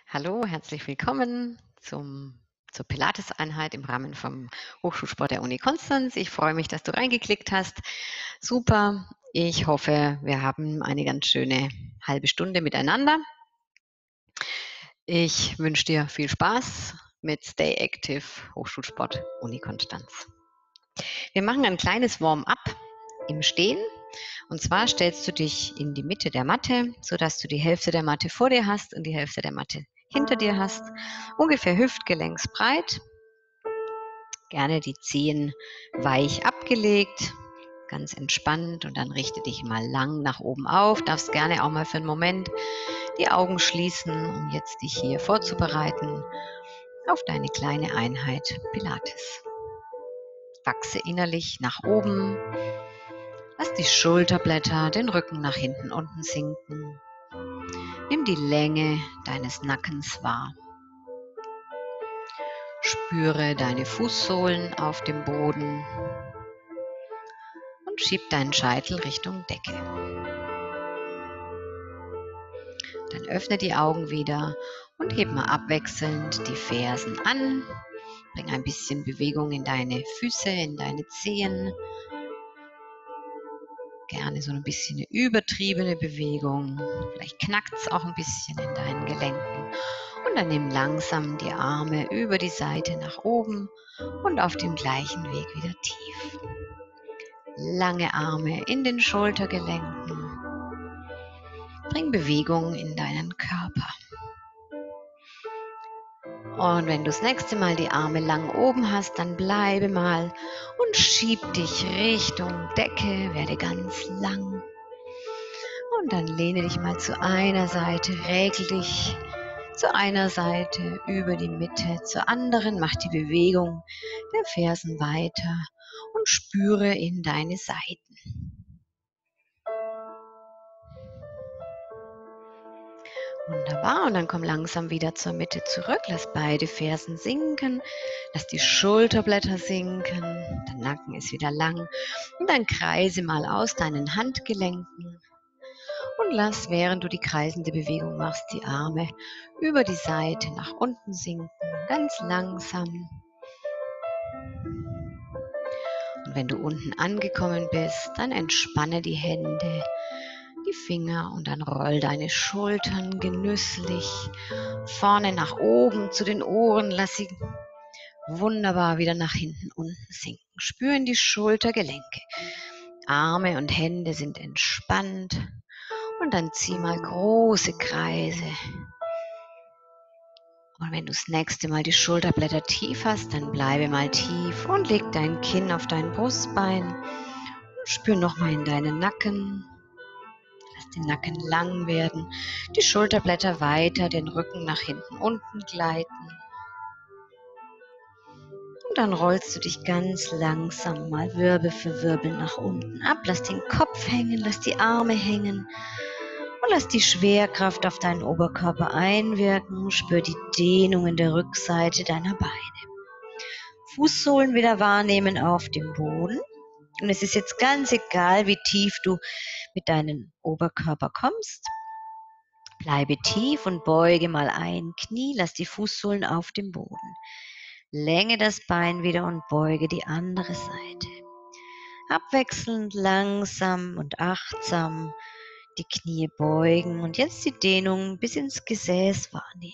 Hallo, herzlich willkommen zur Pilates-Einheit im Rahmen vom Hochschulsport der Uni Konstanz. Ich freue mich, dass du reingeklickt hast. Super. Ich hoffe, wir haben eine ganz schöne halbe Stunde miteinander. Ich wünsche dir viel Spaß mit Stay Active Hochschulsport Uni Konstanz. Wir machen ein kleines Warm-up im Stehen. Und zwar stellst du dich in die Mitte der Matte, sodass du die Hälfte der Matte vor dir hast und die Hälfte der Matte hinter dir hast. Ungefähr hüftgelenksbreit. Gerne die Zehen weich abgelegt, ganz entspannt, und dann richte dich mal lang nach oben auf. Darfst gerne auch mal für einen Moment die Augen schließen, um jetzt dich hier vorzubereiten auf deine kleine Einheit Pilates. Wachse innerlich nach oben. Lass die Schulterblätter, den Rücken nach hinten unten sinken. Nimm die Länge deines Nackens wahr. Spüre deine Fußsohlen auf dem Boden und schieb deinen Scheitel Richtung Decke. Dann öffne die Augen wieder und heb mal abwechselnd die Fersen an. Bring ein bisschen Bewegung in deine Füße, in deine Zehen. Gerne so ein bisschen eine übertriebene Bewegung. Vielleicht knackt es auch ein bisschen in deinen Gelenken. Und dann nimm langsam die Arme über die Seite nach oben und auf dem gleichen Weg wieder tief. Lange Arme in den Schultergelenken. Bring Bewegung in deinen Körper. Und wenn du das nächste Mal die Arme lang oben hast, dann bleibe mal und schieb dich Richtung Decke, werde ganz lang. Und dann lehne dich mal zu einer Seite, regel dich zu einer Seite über die Mitte, zur anderen, mach die Bewegung der Fersen weiter und spüre in deine Seiten. Wunderbar, und dann komm langsam wieder zur Mitte zurück, lass beide Fersen sinken, lass die Schulterblätter sinken, der Nacken ist wieder lang, und dann kreise mal aus deinen Handgelenken und lass, während du die kreisende Bewegung machst, die Arme über die Seite nach unten sinken, ganz langsam. Und wenn du unten angekommen bist, dann entspanne die Hände, die Finger, und dann roll deine Schultern genüsslich vorne nach oben zu den Ohren. Lass sie wunderbar wieder nach hinten unten sinken. Spüren die Schultergelenke. Arme und Hände sind entspannt. Und dann zieh mal große Kreise. Und wenn du das nächste Mal die Schulterblätter tief hast, dann bleibe mal tief und leg dein Kinn auf dein Brustbein. Und spür nochmal in deinen Nacken. Lass den Nacken lang werden, die Schulterblätter weiter, den Rücken nach hinten unten gleiten. Und dann rollst du dich ganz langsam mal Wirbel für Wirbel nach unten ab. Lass den Kopf hängen, lass die Arme hängen und lass die Schwerkraft auf deinen Oberkörper einwirken. Spür die Dehnung in der Rückseite deiner Beine. Fußsohlen wieder wahrnehmen auf dem Boden. Und es ist jetzt ganz egal, wie tief du mit deinem Oberkörper kommst. Bleibe tief und beuge mal ein Knie, lass die Fußsohlen auf dem Boden. Länge das Bein wieder und beuge die andere Seite. Abwechselnd langsam und achtsam die Knie beugen und jetzt die Dehnung bis ins Gesäß wahrnehmen.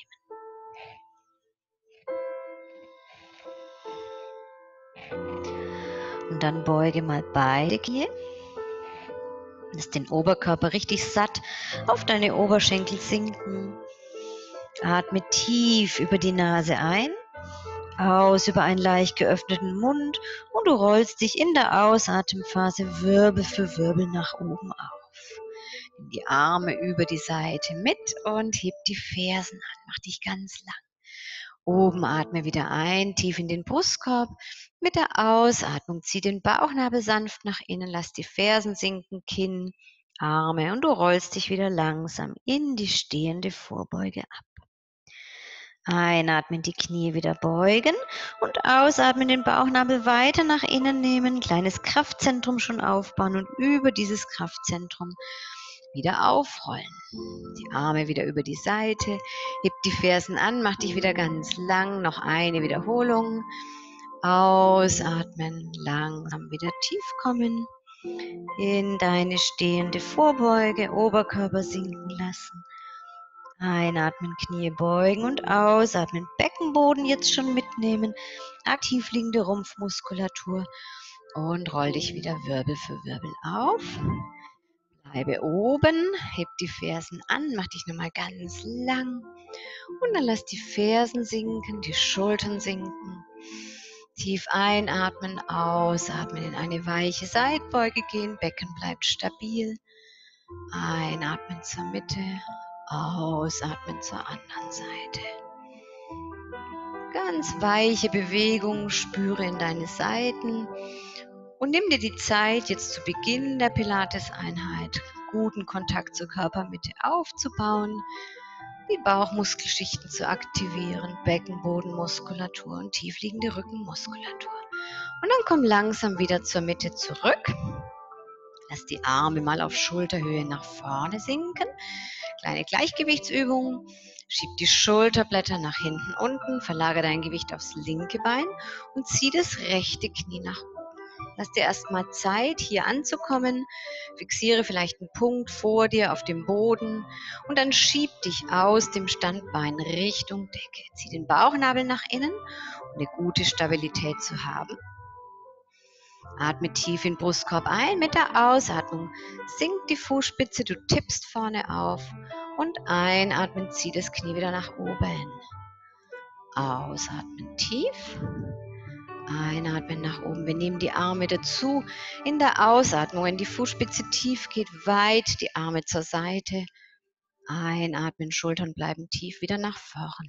Und dann beuge mal beide Knie. Lass den Oberkörper richtig satt auf deine Oberschenkel sinken. Atme tief über die Nase ein, aus über einen leicht geöffneten Mund, und du rollst dich in der Ausatemphase Wirbel für Wirbel nach oben auf. Nimm die Arme über die Seite mit und heb die Fersen an. Mach dich ganz lang. Oben atme wieder ein, tief in den Brustkorb. Mit der Ausatmung zieh den Bauchnabel sanft nach innen, lass die Fersen sinken, Kinn, Arme, und du rollst dich wieder langsam in die stehende Vorbeuge ab. Einatmen, die Knie wieder beugen und ausatmen, den Bauchnabel weiter nach innen nehmen, kleines Kraftzentrum schon aufbauen und über dieses Kraftzentrum wieder aufrollen. Die Arme wieder über die Seite, heb die Fersen an, mach dich wieder ganz lang, noch eine Wiederholung. Ausatmen, langsam wieder tief kommen, in deine stehende Vorbeuge, Oberkörper sinken lassen. Einatmen, Knie beugen und ausatmen, Beckenboden jetzt schon mitnehmen, aktiv liegende Rumpfmuskulatur und roll dich wieder Wirbel für Wirbel auf. Bleibe oben, heb die Fersen an, mach dich nochmal ganz lang und dann lass die Fersen sinken, die Schultern sinken. Tief einatmen, ausatmen, in eine weiche Seitbeuge gehen, Becken bleibt stabil. Einatmen zur Mitte, ausatmen zur anderen Seite. Ganz weiche Bewegung, spüre in deine Seiten und nimm dir die Zeit, jetzt zu Beginn der Pilates-Einheit guten Kontakt zur Körpermitte aufzubauen, die Bauchmuskelschichten zu aktivieren, Beckenbodenmuskulatur und tiefliegende Rückenmuskulatur. Und dann komm langsam wieder zur Mitte zurück. Lass die Arme mal auf Schulterhöhe nach vorne sinken. Kleine Gleichgewichtsübung. Schieb die Schulterblätter nach hinten unten, verlagere dein Gewicht aufs linke Bein und zieh das rechte Knie nach oben. Lass dir erstmal Zeit, hier anzukommen. Fixiere vielleicht einen Punkt vor dir auf dem Boden und dann schieb dich aus dem Standbein Richtung Decke. Zieh den Bauchnabel nach innen, um eine gute Stabilität zu haben. Atme tief in den Brustkorb ein. Mit der Ausatmung sinkt die Fußspitze, du tippst vorne auf und einatmen, zieh das Knie wieder nach oben. Ausatmen tief. Einatmen nach oben. Wir nehmen die Arme dazu. In der Ausatmung, wenn die Fußspitze tief geht, weit die Arme zur Seite. Einatmen, Schultern bleiben tief, wieder nach vorne.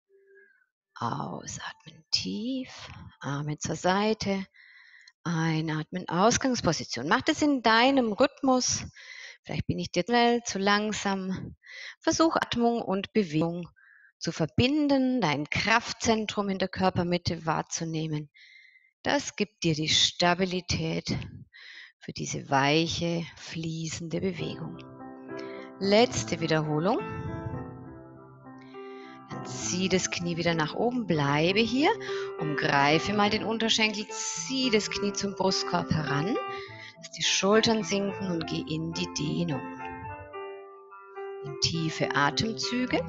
Ausatmen tief, Arme zur Seite. Einatmen, Ausgangsposition. Mach das in deinem Rhythmus. Vielleicht bin ich dir schnell, zu langsam. Versuch Atmung und Bewegung zu verbinden, dein Kraftzentrum in der Körpermitte wahrzunehmen. Das gibt dir die Stabilität für diese weiche, fließende Bewegung. Letzte Wiederholung. Dann zieh das Knie wieder nach oben, bleibe hier, umgreife mal den Unterschenkel, zieh das Knie zum Brustkorb heran, lass die Schultern sinken und geh in die Dehnung. Nimm tiefe Atemzüge.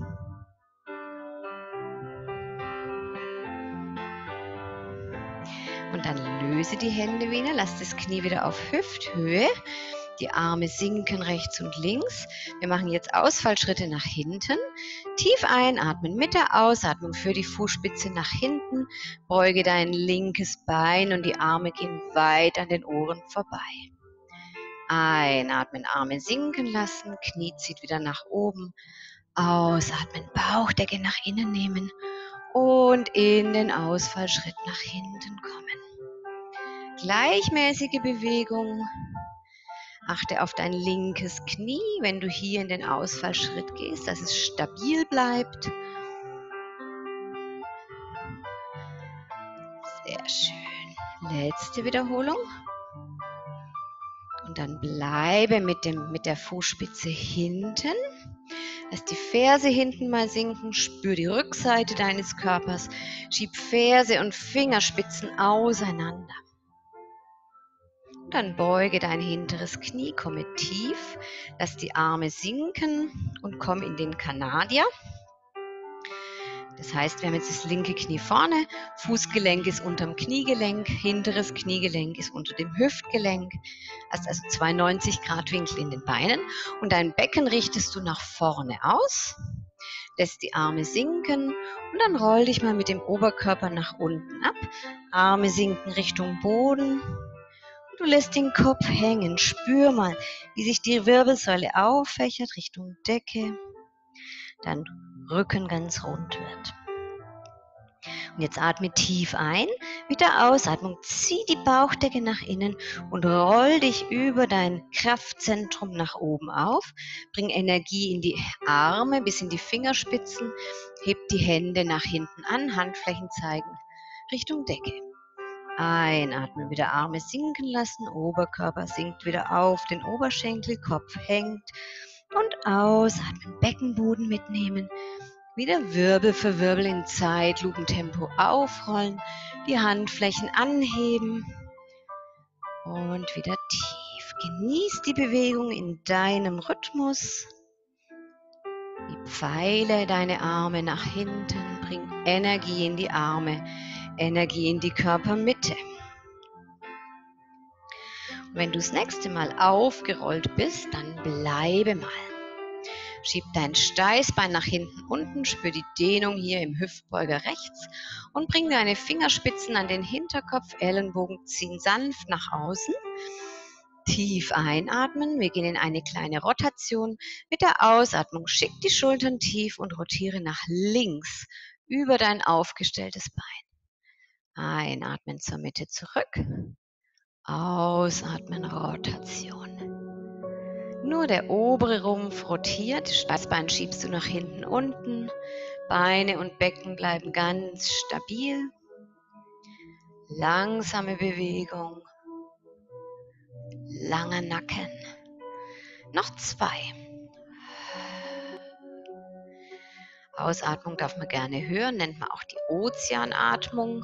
Und dann löse die Hände wieder, lass das Knie wieder auf Hüfthöhe. Die Arme sinken rechts und links. Wir machen jetzt Ausfallschritte nach hinten. Tief einatmen, mit der Ausatmung für die Fußspitze nach hinten. Beuge dein linkes Bein und die Arme gehen weit an den Ohren vorbei. Einatmen, Arme sinken lassen, Knie zieht wieder nach oben. Ausatmen, Bauchdecke nach innen nehmen und in den Ausfallschritt nach hinten kommen. Gleichmäßige Bewegung. Achte auf dein linkes Knie, wenn du hier in den Ausfallschritt gehst, dass es stabil bleibt. Sehr schön. Letzte Wiederholung. Und dann bleibe mit der Fußspitze hinten. Lass die Ferse hinten mal sinken, spür die Rückseite deines Körpers, schieb Ferse und Fingerspitzen auseinander. Dann beuge dein hinteres Knie, komme tief, lass die Arme sinken und komm in den Kanadier. Das heißt, wir haben jetzt das linke Knie vorne, Fußgelenk ist unterm Kniegelenk, hinteres Kniegelenk ist unter dem Hüftgelenk. Hast also 290 Grad Winkel in den Beinen und dein Becken richtest du nach vorne aus, lässt die Arme sinken und dann roll dich mal mit dem Oberkörper nach unten ab. Arme sinken Richtung Boden. Du lässt den Kopf hängen, spür mal, wie sich die Wirbelsäule auffächert Richtung Decke, dann Rücken ganz rund wird. Und jetzt atme tief ein, mit der Ausatmung zieh die Bauchdecke nach innen und roll dich über dein Kraftzentrum nach oben auf, bring Energie in die Arme bis in die Fingerspitzen, heb die Hände nach hinten an, Handflächen zeigen Richtung Decke. Einatmen, wieder Arme sinken lassen, Oberkörper sinkt wieder auf, den Oberschenkel, Kopf hängt. Und ausatmen, Beckenboden mitnehmen. Wieder Wirbel für Wirbel in Zeitlupentempo aufrollen, die Handflächen anheben und wieder tief. Genieß die Bewegung in deinem Rhythmus. Die Pfeile deine Arme nach hinten, bring Energie in die Arme, Energie in die Körpermitte. Und wenn du das nächste Mal aufgerollt bist, dann bleibe mal. Schieb dein Steißbein nach hinten unten, spür die Dehnung hier im Hüftbeuger rechts und bring deine Fingerspitzen an den Hinterkopf, Ellenbogen ziehen sanft nach außen. Tief einatmen, wir gehen in eine kleine Rotation. Mit der Ausatmung schick die Schultern tief und rotiere nach links über dein aufgestelltes Bein. Einatmen zur Mitte zurück, ausatmen, Rotation. Nur der obere Rumpf rotiert, Steißbein schiebst du nach hinten unten, Beine und Becken bleiben ganz stabil. Langsame Bewegung, langer Nacken. Noch 2. Ausatmung darf man gerne hören, nennt man auch die Ozeanatmung.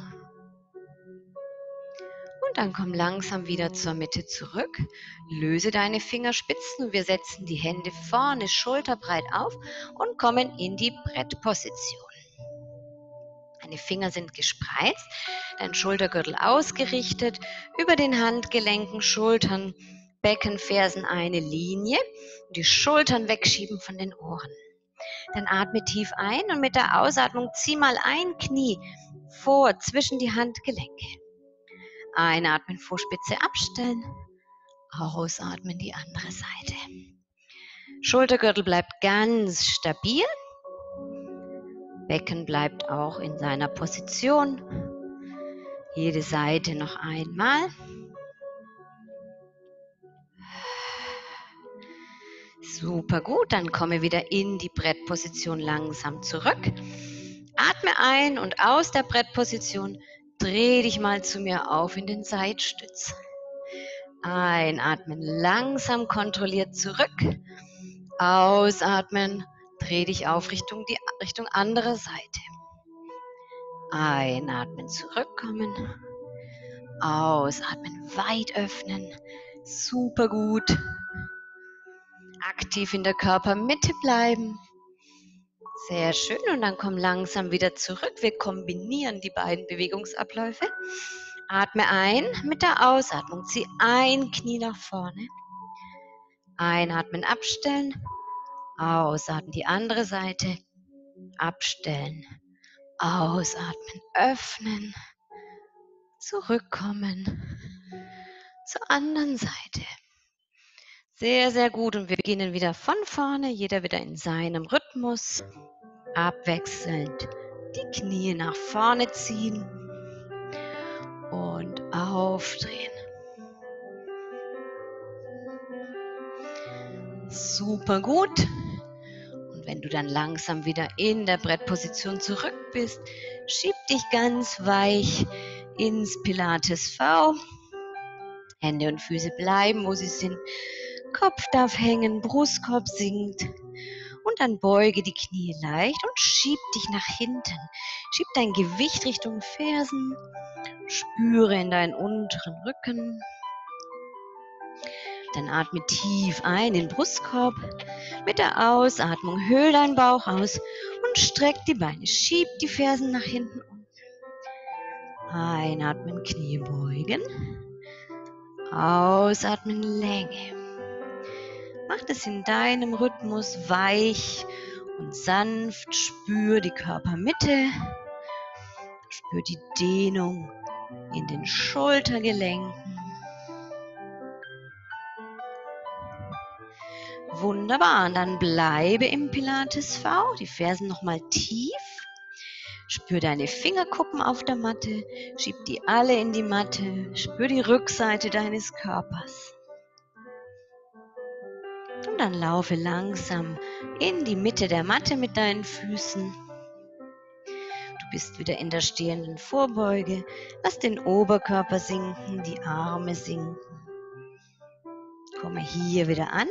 Und dann komm langsam wieder zur Mitte zurück. Löse deine Fingerspitzen und wir setzen die Hände vorne schulterbreit auf und kommen in die Brettposition. Deine Finger sind gespreizt, dein Schultergürtel ausgerichtet, über den Handgelenken, Schultern, Becken, Fersen eine Linie und die Schultern wegschieben von den Ohren. Dann atme tief ein und mit der Ausatmung zieh mal ein Knie vor zwischen die Handgelenke. Einatmen, Fußspitze abstellen, ausatmen die andere Seite. Schultergürtel bleibt ganz stabil. Becken bleibt auch in seiner Position. Jede Seite noch einmal. Super gut, dann komme wieder in die Brettposition langsam zurück. Atme ein und aus der Brettposition dreh dich mal zu mir auf in den Seitstütz. Einatmen, langsam kontrolliert zurück. Ausatmen, dreh dich auf Richtung andere Seite. Einatmen, zurückkommen. Ausatmen, weit öffnen. Super gut. Aktiv in der Körpermitte bleiben. Sehr schön. Und dann komm langsam wieder zurück. Wir kombinieren die beiden Bewegungsabläufe. Atme ein mit der Ausatmung. Zieh ein Knie nach vorne. Einatmen, abstellen. Ausatmen, die andere Seite. Abstellen. Ausatmen, öffnen. Zurückkommen. Zur anderen Seite. Sehr, sehr gut. Und wir beginnen wieder von vorne. Jeder wieder in seinem Rhythmus. Abwechselnd die Knie nach vorne ziehen und aufdrehen. Super gut. Und wenn du dann langsam wieder in der Brettposition zurück bist, schieb dich ganz weich ins Pilates V. Hände und Füße bleiben, wo sie sind. Kopf darf hängen, Brustkorb sinkt. Und dann beuge die Knie leicht und schieb dich nach hinten. Schieb dein Gewicht Richtung Fersen. Spüre in deinen unteren Rücken. Dann atme tief ein in den Brustkorb. Mit der Ausatmung hüll deinen Bauch aus und streck die Beine. Schieb die Fersen nach hinten unten. Einatmen, Knie beugen. Ausatmen, Länge. Mach das in deinem Rhythmus weich und sanft. Spür die Körpermitte. Spür die Dehnung in den Schultergelenken. Wunderbar. Und dann bleibe im Pilates V. Die Fersen nochmal tief. Spür deine Fingerkuppen auf der Matte. Schieb die alle in die Matte. Spür die Rückseite deines Körpers. Und dann laufe langsam in die Mitte der Matte mit deinen Füßen. Du Bist wieder in der stehenden Vorbeuge. Lass den Oberkörper sinken, die Arme sinken. Komme hier wieder an.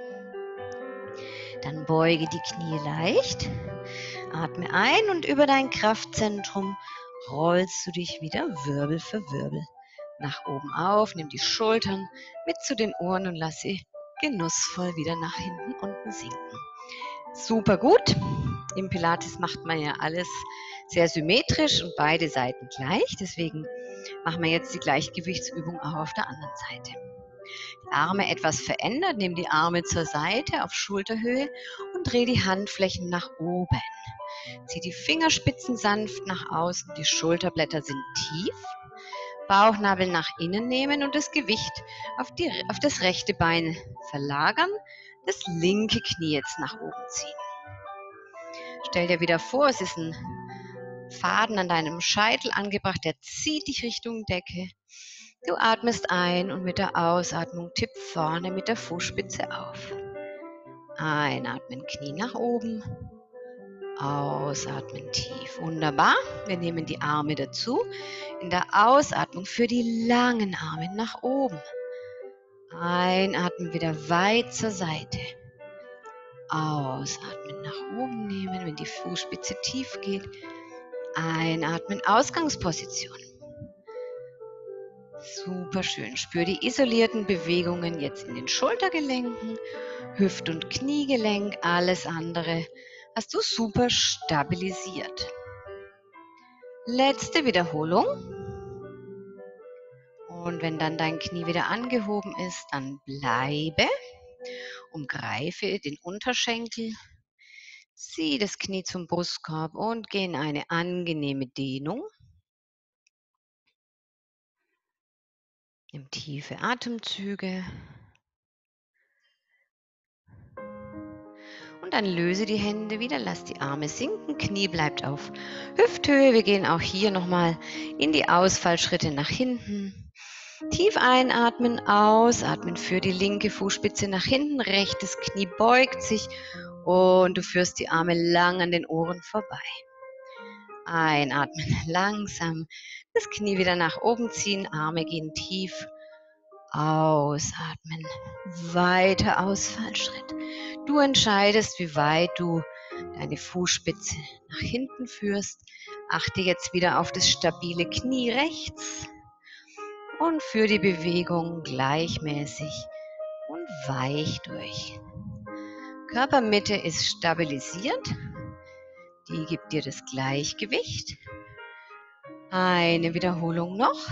Dann beuge die Knie leicht. Atme ein und über dein Kraftzentrum rollst du dich wieder Wirbel für Wirbel nach oben auf. Nimm die Schultern mit zu den Ohren und lass sie genussvoll wieder nach hinten unten sinken. Super gut. Im Pilates macht man ja alles sehr symmetrisch und beide Seiten gleich. Deswegen machen wir jetzt die Gleichgewichtsübung auch auf der anderen Seite. Die Arme etwas verändert. Nimm die Arme zur Seite auf Schulterhöhe und dreh die Handflächen nach oben. Zieh die Fingerspitzen sanft nach außen. Die Schulterblätter sind tief. Bauchnabel nach innen nehmen und das Gewicht auf das rechte Bein verlagern. Das linke Knie jetzt nach oben ziehen. Stell dir wieder vor, es ist ein Faden an deinem Scheitel angebracht, der zieht dich Richtung Decke. Du atmest ein und mit der Ausatmung tipp vorne mit der Fußspitze auf. Einatmen, Knie nach oben. Ausatmen tief. Wunderbar. Wir nehmen die Arme dazu. In der Ausatmung für die langen Arme nach oben. Einatmen wieder weit zur Seite. Ausatmen, nach oben nehmen, wenn die Fußspitze tief geht. Einatmen, Ausgangsposition. Super schön. Spür die isolierten Bewegungen jetzt in den Schultergelenken, Hüft- und Kniegelenk, alles andere hast du super stabilisiert. Letzte Wiederholung. Und wenn dann dein Knie wieder angehoben ist, dann bleibe. Umgreife den Unterschenkel. Zieh das Knie zum Brustkorb und geh in eine angenehme Dehnung. Nimm tiefe Atemzüge. Und dann löse die Hände wieder, lass die Arme sinken, Knie bleibt auf Hüfthöhe. Wir gehen auch hier nochmal in die Ausfallschritte nach hinten. Tief einatmen, ausatmen, für die linke Fußspitze nach hinten, rechtes Knie beugt sich und du führst die Arme lang an den Ohren vorbei. Einatmen, langsam das Knie wieder nach oben ziehen, Arme gehen tief. Ausatmen, weiter Ausfallschritt. Du entscheidest, wie weit du deine Fußspitze nach hinten führst. Achte jetzt wieder auf das stabile Knie rechts und führe die Bewegung gleichmäßig und weich durch. Körpermitte ist stabilisiert. Die gibt dir das Gleichgewicht. Eine Wiederholung noch.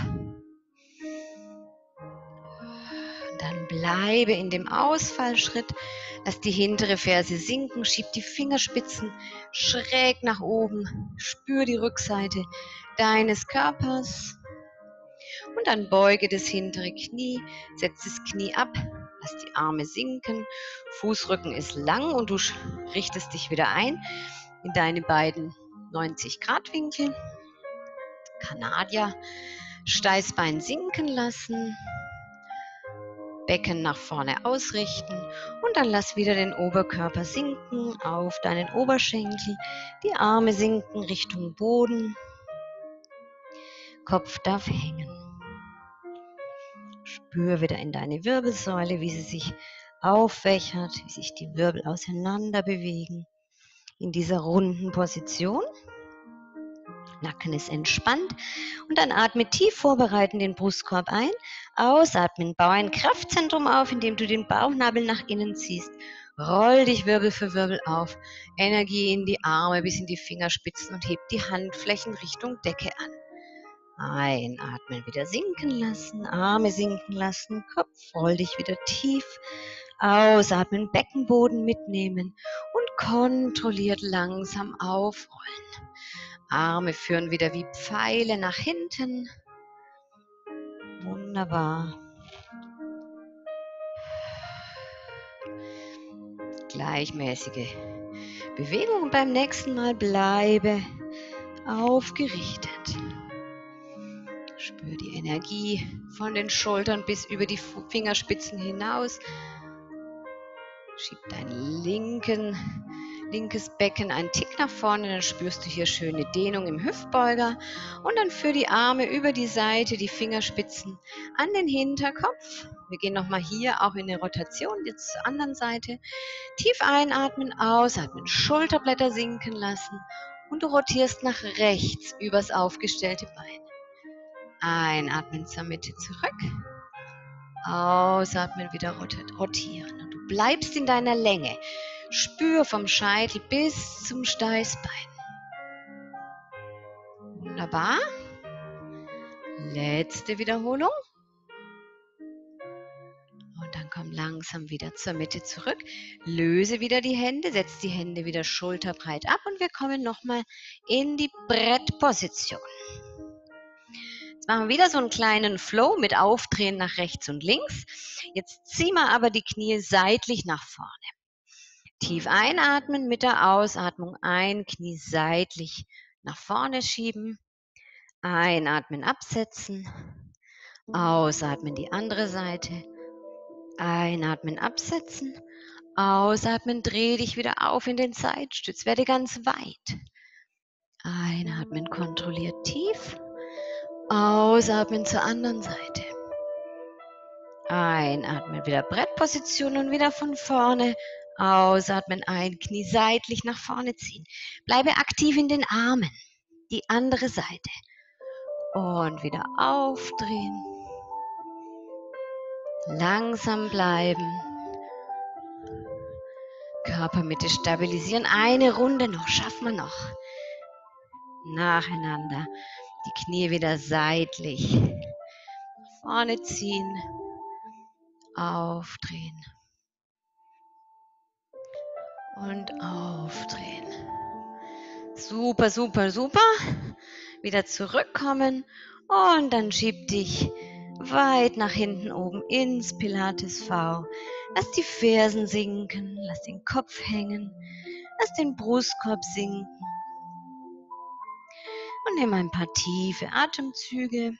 Dann bleibe in dem Ausfallschritt. Lass die hintere Ferse sinken, schieb die Fingerspitzen schräg nach oben. Spür die Rückseite deines Körpers. Und dann beuge das hintere Knie, setz das Knie ab, lass die Arme sinken. Fußrücken ist lang und du richtest dich wieder ein in deine beiden 90-Grad-Winkel. Kanadier, Steißbein sinken lassen. Becken nach vorne ausrichten und dann lass wieder den Oberkörper sinken auf deinen Oberschenkel. Die Arme sinken Richtung Boden. Kopf darf hängen. Spür wieder in deine Wirbelsäule, wie sie sich aufwächert, wie sich die Wirbel auseinander bewegen. In dieser runden Position. Nacken ist entspannt und dann atme tief vorbereiten den Brustkorb ein. Ausatmen, baue ein Kraftzentrum auf, indem du den Bauchnabel nach innen ziehst. Roll dich Wirbel für Wirbel auf. Energie in die Arme bis in die Fingerspitzen und heb die Handflächen Richtung Decke an. Einatmen, wieder sinken lassen, Arme sinken lassen, Kopf, roll dich wieder tief. Ausatmen, Beckenboden mitnehmen und kontrolliert langsam aufrollen. Arme führen wieder wie Pfeile nach hinten. Wunderbar. Gleichmäßige Bewegung und beim nächsten Mal bleibe aufgerichtet. Spür die Energie von den Schultern bis über die Fingerspitzen hinaus. Schieb deinen linkes Becken einen Tick nach vorne, dann spürst du hier schöne Dehnung im Hüftbeuger und dann führ die Arme über die Seite, die Fingerspitzen an den Hinterkopf. Wir gehen nochmal hier auch in eine Rotation, jetzt zur anderen Seite. Tief einatmen, ausatmen, Schulterblätter sinken lassen und du rotierst nach rechts übers aufgestellte Bein. Einatmen zur Mitte zurück, ausatmen, wieder rotieren. Und du bleibst in deiner Länge. Spür vom Scheitel bis zum Steißbein. Wunderbar. Letzte Wiederholung. Und dann komm langsam wieder zur Mitte zurück. Löse wieder die Hände, setz die Hände wieder schulterbreit ab und wir kommen nochmal in die Brettposition. Jetzt machen wir wieder so einen kleinen Flow mit Aufdrehen nach rechts und links. Jetzt ziehen wir aber die Knie seitlich nach vorne. Tief einatmen, mit der Ausatmung ein Knie seitlich nach vorne schieben. Einatmen, absetzen. Ausatmen, die andere Seite. Einatmen, absetzen. Ausatmen, dreh dich wieder auf in den Seitstütz. Werde ganz weit. Einatmen, kontrolliert tief. Ausatmen zur anderen Seite. Einatmen, wieder Brettposition und wieder von vorne. Ausatmen, ein Knie seitlich nach vorne ziehen. Bleibe aktiv in den Armen. Die andere Seite. Und wieder aufdrehen. Langsam bleiben. Körpermitte stabilisieren. Eine Runde noch. Schaffen wir noch. Nacheinander. Die Knie wieder seitlich. Vorne ziehen. Aufdrehen. Und aufdrehen. Super, super, super. Wieder zurückkommen. Und dann schieb dich weit nach hinten oben ins Pilates V. Lass die Fersen sinken. Lass den Kopf hängen. Lass den Brustkorb sinken. Und nimm ein paar tiefe Atemzüge.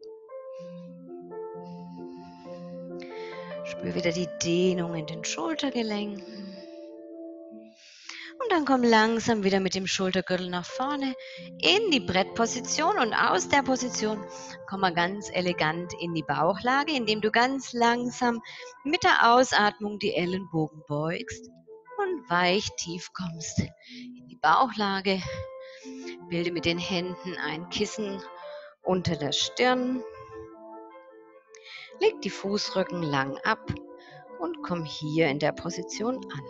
Spür wieder die Dehnung in den Schultergelenken. Und dann komm langsam wieder mit dem Schultergürtel nach vorne in die Brettposition und aus der Position komm mal ganz elegant in die Bauchlage, indem du ganz langsam mit der Ausatmung die Ellenbogen beugst und weich tief kommst in die Bauchlage. Bilde mit den Händen ein Kissen unter der Stirn. Leg die Fußrücken lang ab und komm hier in der Position an.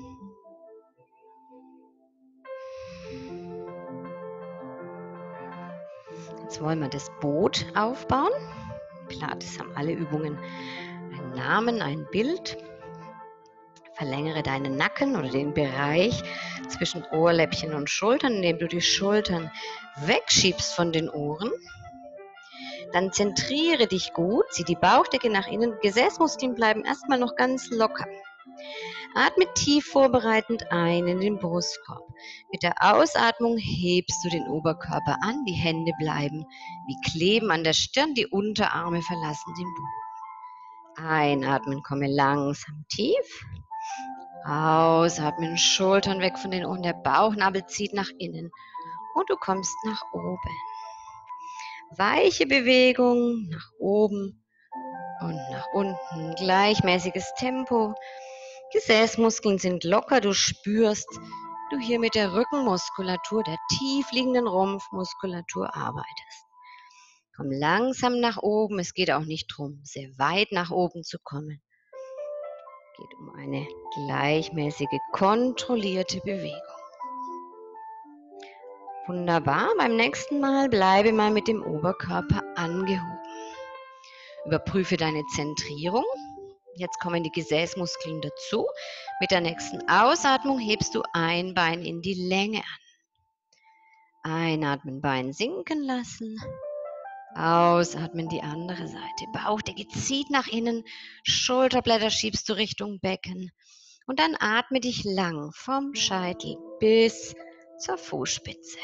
Jetzt wollen wir das Boot aufbauen. Pilates haben alle Übungen einen Namen, ein Bild. Verlängere deinen Nacken oder den Bereich zwischen Ohrläppchen und Schultern, indem du die Schultern wegschiebst von den Ohren. Dann zentriere dich gut, zieh die Bauchdecke nach innen. Gesäßmuskeln bleiben erstmal noch ganz locker. Atme tief vorbereitend ein in den Brustkorb. Mit der Ausatmung hebst du den Oberkörper an, die Hände bleiben wie kleben an der Stirn, die Unterarme verlassen den Boden. Einatmen, komme langsam tief. Ausatmen, Schultern weg von den Ohren, der Bauchnabel zieht nach innen und du kommst nach oben. Weiche Bewegung nach oben und nach unten, gleichmäßiges Tempo. Gesäßmuskeln sind locker, du spürst, du hier mit der Rückenmuskulatur, der tief liegenden Rumpfmuskulatur arbeitest. Komm langsam nach oben, es geht auch nicht darum, sehr weit nach oben zu kommen. Es geht um eine gleichmäßige, kontrollierte Bewegung. Wunderbar, beim nächsten Mal bleibe mal mit dem Oberkörper angehoben. Überprüfe deine Zentrierung. Jetzt kommen die Gesäßmuskeln dazu. Mit der nächsten Ausatmung hebst du ein Bein in die Länge an. Einatmen, Bein sinken lassen. Ausatmen, die andere Seite. Bauchdecke zieht nach innen. Schulterblätter schiebst du Richtung Becken. Und dann atme dich lang vom Scheitel bis zur Fußspitze.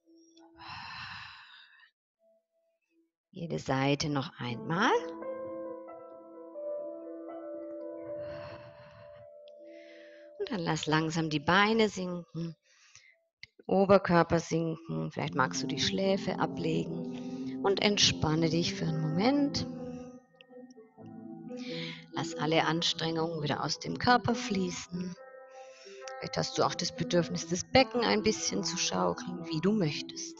Jede Seite noch einmal. Und Dann lass langsam die Beine sinken, Oberkörper sinken. Vielleicht magst du die Schläfe ablegen und entspanne dich für einen Moment. Lass alle Anstrengungen wieder aus dem Körper fließen. Vielleicht hast du auch das Bedürfnis, das Becken ein bisschen zu schaukeln, wie du möchtest.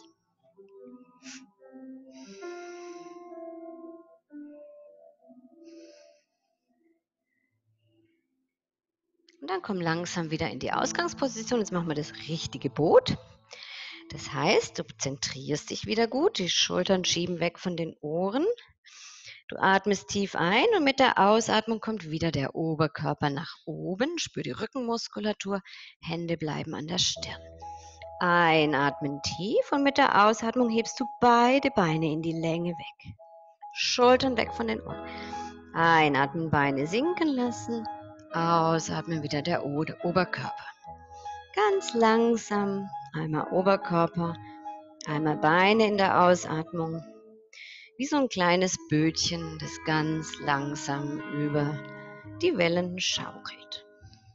Und dann komm langsam wieder in die Ausgangsposition. Jetzt machen wir das richtige Boot. Das heißt, du zentrierst dich wieder gut, die Schultern schieben weg von den Ohren. Du atmest tief ein und mit der Ausatmung kommt wieder der Oberkörper nach oben. Spür die Rückenmuskulatur, Hände bleiben an der Stirn. Einatmen tief und mit der Ausatmung hebst du beide Beine in die Länge weg. Schultern weg von den Ohren. Einatmen, Beine sinken lassen. Ausatmen wieder der Oberkörper. Ganz langsam einmal Oberkörper, einmal Beine in der Ausatmung. Wie so ein kleines Bötchen, das ganz langsam über die Wellen schaukelt.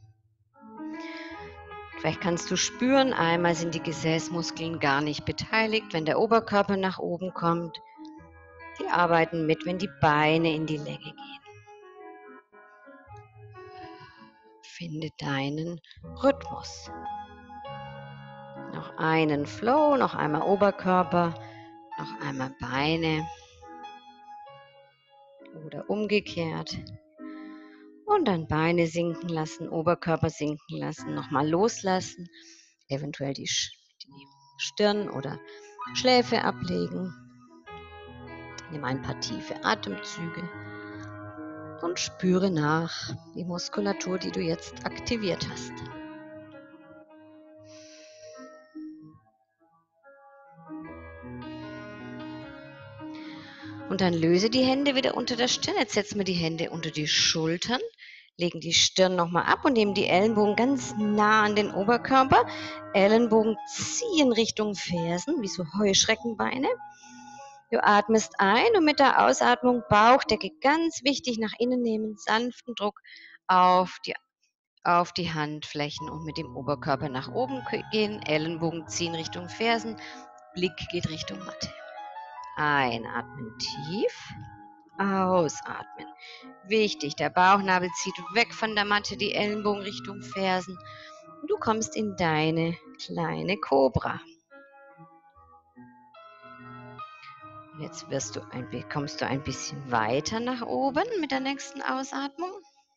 Vielleicht kannst du spüren, einmal sind die Gesäßmuskeln gar nicht beteiligt, wenn der Oberkörper nach oben kommt. Die arbeiten mit, wenn die Beine in die Länge gehen. Finde deinen Rhythmus. Noch einen Flow, noch einmal Oberkörper, noch einmal Beine oder umgekehrt. Und dann Beine sinken lassen, Oberkörper sinken lassen, nochmal loslassen, eventuell die Stirn oder Schläfe ablegen. Nimm ein paar tiefe Atemzüge und spüre nach die Muskulatur, die du jetzt aktiviert hast. Und dann löse die Hände wieder unter der Stirn. Jetzt setzen wir die Hände unter die Schultern, legen die Stirn nochmal ab und nehmen die Ellenbogen ganz nah an den Oberkörper. Ellenbogen ziehen Richtung Fersen, wie so Heuschreckenbeine. Du atmest ein und mit der Ausatmung Bauchdecke ganz wichtig nach innen nehmen, sanften Druck auf die Handflächen und mit dem Oberkörper nach oben gehen. Ellenbogen ziehen Richtung Fersen, Blick geht Richtung Matte. Einatmen tief, ausatmen. Wichtig, der Bauchnabel zieht weg von der Matte, die Ellenbogen Richtung Fersen. Und du kommst in deine kleine Kobra. Und jetzt kommst du ein bisschen weiter nach oben mit der nächsten Ausatmung.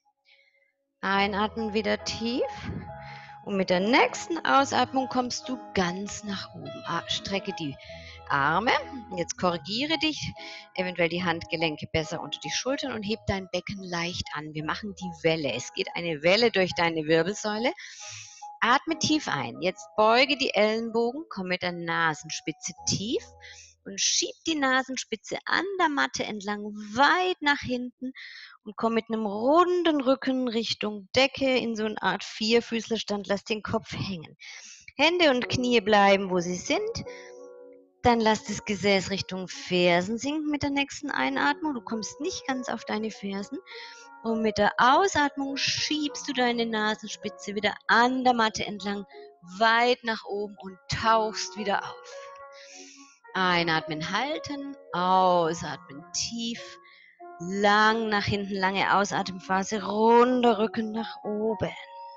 Einatmen wieder tief. Und mit der nächsten Ausatmung kommst du ganz nach oben. Strecke die Arme. Jetzt korrigiere dich. Eventuell die Handgelenke besser unter die Schultern und heb dein Becken leicht an. Wir machen die Welle. Es geht eine Welle durch deine Wirbelsäule. Atme tief ein. Jetzt beuge die Ellenbogen, komm mit der Nasenspitze tief und schieb die Nasenspitze an der Matte entlang weit nach hinten und komm mit einem runden Rücken Richtung Decke in so eine Art Vierfüßlerstand. Lass den Kopf hängen. Hände und Knie bleiben, wo sie sind. Dann lass das Gesäß Richtung Fersen sinken mit der nächsten Einatmung. Du kommst nicht ganz auf deine Fersen. Und mit der Ausatmung schiebst du deine Nasenspitze wieder an der Matte entlang, weit nach oben und tauchst wieder auf. Einatmen, halten, ausatmen, tief, lang nach hinten, lange Ausatemphase, runder Rücken nach oben.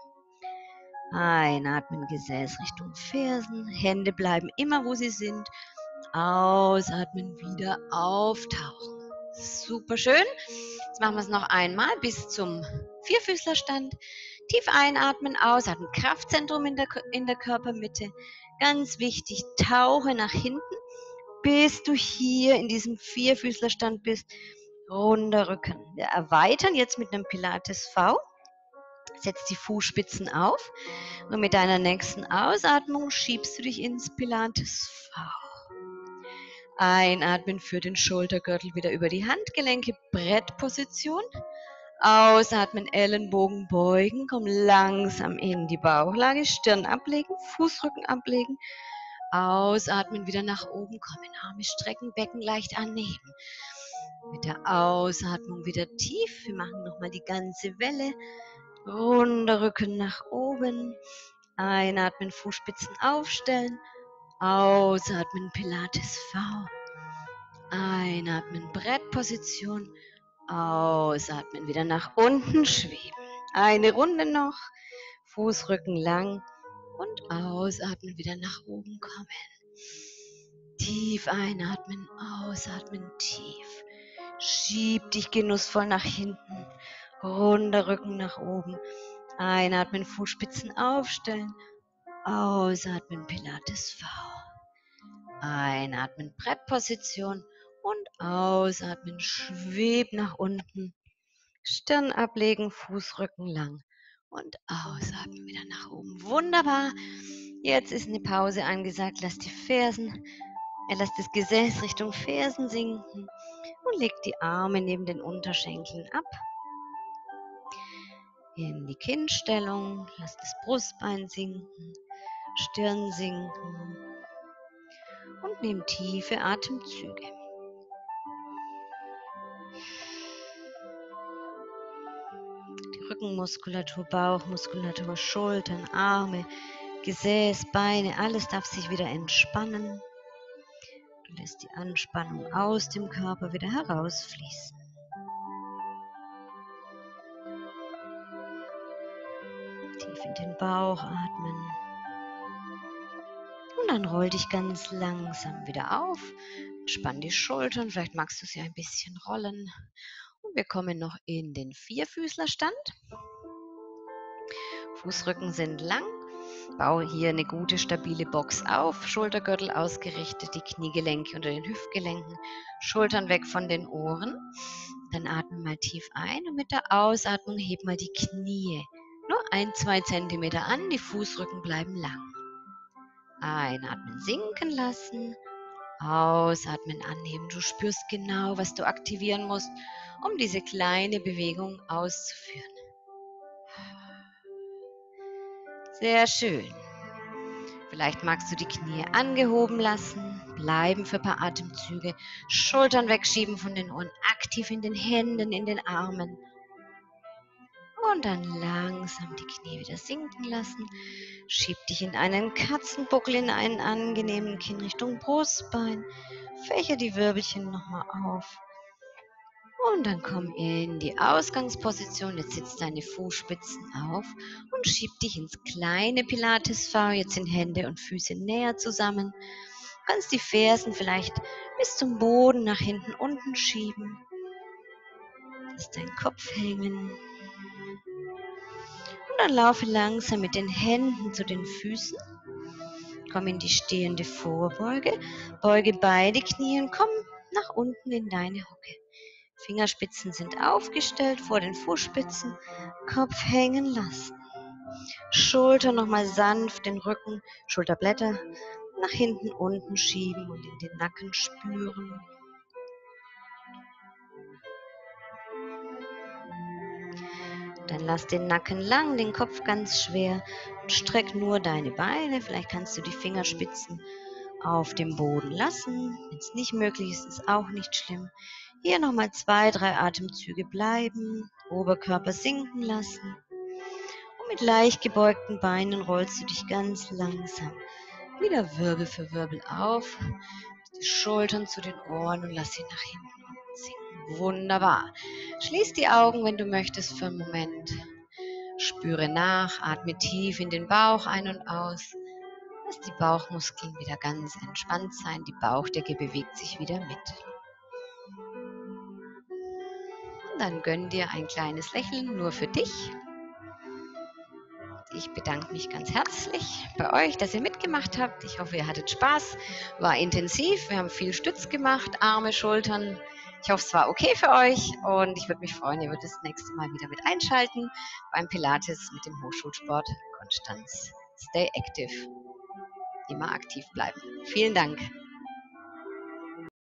Einatmen, Gesäß Richtung Fersen, Hände bleiben immer, wo sie sind. Ausatmen, wieder auftauchen. Super schön. Jetzt machen wir es noch einmal bis zum Vierfüßlerstand. Tief einatmen, ausatmen. Kraftzentrum in der Körpermitte. Ganz wichtig, tauche nach hinten, bis du hier in diesem Vierfüßlerstand bist. Runder Rücken. Wir erweitern jetzt mit einem Pilates V. Setz die Fußspitzen auf und mit deiner nächsten Ausatmung schiebst du dich ins Pilates V. Einatmen für den Schultergürtel wieder über die Handgelenke, Brettposition. Ausatmen, Ellenbogen beugen, komm langsam in die Bauchlage, Stirn ablegen, Fußrücken ablegen. Ausatmen, wieder nach oben kommen, Arme strecken, Becken leicht anheben. Mit der Ausatmung wieder tief, wir machen nochmal die ganze Welle. runder Rücken nach oben. Einatmen, Fußspitzen aufstellen. Ausatmen, Pilates V. Einatmen, Brettposition. Ausatmen, wieder nach unten schweben. Eine Runde noch. Fußrücken lang. Und ausatmen, wieder nach oben kommen. Tief einatmen, ausatmen, tief. Schieb dich genussvoll nach hinten. Runder Rücken nach oben. Einatmen, Fußspitzen aufstellen. Ausatmen, Pilates V. Einatmen, Brettposition. Und ausatmen, schweb nach unten. Stirn ablegen, Fußrücken lang. Und ausatmen, wieder nach oben. Wunderbar. Jetzt ist eine Pause angesagt. Lass das Gesäß Richtung Fersen sinken. Und leg die Arme neben den Unterschenkeln ab. In die Kinnstellung. Lass das Brustbein sinken. Stirn sinken. Und nimm tiefe Atemzüge. Die Rückenmuskulatur, Bauchmuskulatur, Schultern, Arme, Gesäß, Beine, alles darf sich wieder entspannen. Du lässt die Anspannung aus dem Körper wieder herausfließen. Tief in den Bauch atmen. Und dann roll dich ganz langsam wieder auf. Entspann die Schultern, vielleicht magst du sie ein bisschen rollen. Und wir kommen noch in den Vierfüßlerstand. Fußrücken sind lang. Baue hier eine gute, stabile Box auf. Schultergürtel ausgerichtet, die Kniegelenke unter den Hüftgelenken. Schultern weg von den Ohren. Dann atme mal tief ein und mit der Ausatmung heb mal die Knie. Nur 1-2 Zentimeter an, die Fußrücken bleiben lang. Einatmen, sinken lassen. Ausatmen, annehmen. Du spürst genau, was du aktivieren musst, um diese kleine Bewegung auszuführen. Sehr schön. Vielleicht magst du die Knie angehoben lassen, bleiben für ein paar Atemzüge, Schultern wegschieben von den Ohren, aktiv in den Händen, in den Armen. Und dann langsam die Knie wieder sinken lassen. Schieb dich in einen Katzenbuckel, in einen angenehmen Kinn Richtung Brustbein. Fächer die Wirbelchen nochmal auf. Und dann komm in die Ausgangsposition. Jetzt sitzt deine Fußspitzen auf und schieb dich ins kleine Pilates V. Jetzt sind Hände und Füße näher zusammen. Du kannst die Fersen vielleicht bis zum Boden nach hinten unten schieben. Lass deinen Kopf hängen. Und dann laufe langsam mit den Händen zu den Füßen. Komm in die stehende Vorbeuge. Beuge beide Knie und komm nach unten in deine Hocke. Fingerspitzen sind aufgestellt vor den Fußspitzen. Kopf hängen lassen. Schulter nochmal sanft, den Rücken, Schulterblätter nach hinten unten schieben und in den Nacken spüren. Dann lass den Nacken lang, den Kopf ganz schwer und streck nur deine Beine. Vielleicht kannst du die Fingerspitzen auf dem Boden lassen. Wenn es nicht möglich ist, ist auch nicht schlimm. Hier nochmal 2-3 Atemzüge bleiben, Oberkörper sinken lassen. Und mit leicht gebeugten Beinen rollst du dich ganz langsam wieder Wirbel für Wirbel auf. Die Schultern zu den Ohren und lass sie nach hinten sinken. Wunderbar. Schließ die Augen, wenn du möchtest, für einen Moment. Spüre nach, atme tief in den Bauch ein und aus. Lass die Bauchmuskeln wieder ganz entspannt sein. Die Bauchdecke bewegt sich wieder mit. Und dann gönn dir ein kleines Lächeln nur für dich. Ich bedanke mich ganz herzlich bei euch, dass ihr mitgemacht habt. Ich hoffe, ihr hattet Spaß. War intensiv. Wir haben viel Stütz gemacht, Arme, Schultern. Ich hoffe, es war okay für euch und ich würde mich freuen, ihr würdet das nächste Mal wieder mit einschalten beim Pilates mit dem Hochschulsport Konstanz. Stay active. Immer aktiv bleiben. Vielen Dank.